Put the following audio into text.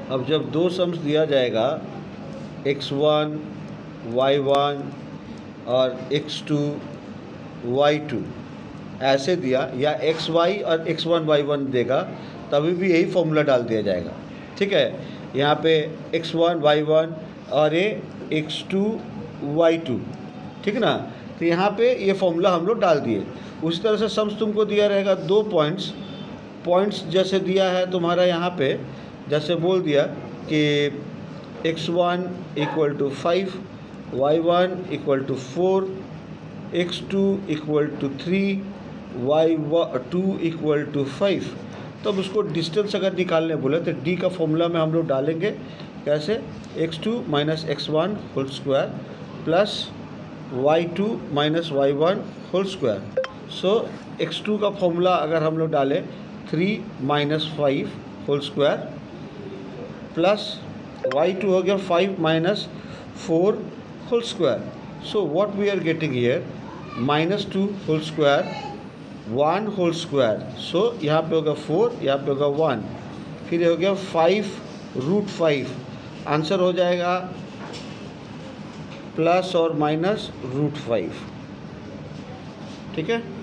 अब जब दो सम्स दिया जाएगा x1 y1 और x2 y2 ऐसे दिया, या xy और x1 y1 देगा, तभी भी यही फॉर्मूला डाल दिया जाएगा। ठीक है, यहाँ पे x1 y1 और ये x2 y2, ठीक ना। तो यहाँ पे ये फॉर्मूला हम लोग डाल दिए। उसी तरह से सम्स तुमको दिया रहेगा दो पॉइंट्स जैसे दिया है तुम्हारा यहाँ पे, जैसे बोल दिया कि x1 equal to 5, y1 equal to 4, x2 equal to 3, y2 equal to 5। तब उसको डिस्टेंस अगर निकालने बोले तो d का फॉर्मूला में हम लोग डालेंगे कैसे, x2 minus x1 whole square plus y2 minus y1 whole square. So x2 का फॉर्मूला अगर हम लोग डालें 3 minus 5 whole square plus y2 हो गया 5 minus 4 whole square. So what we are getting here, -2 whole square 1 whole square. So यहाँ पे होगा 4, यहाँ पे होगा 1, फिर हो गया 5√5। आंसर हो जाएगा प्लस और माइनस √5। ठीक है।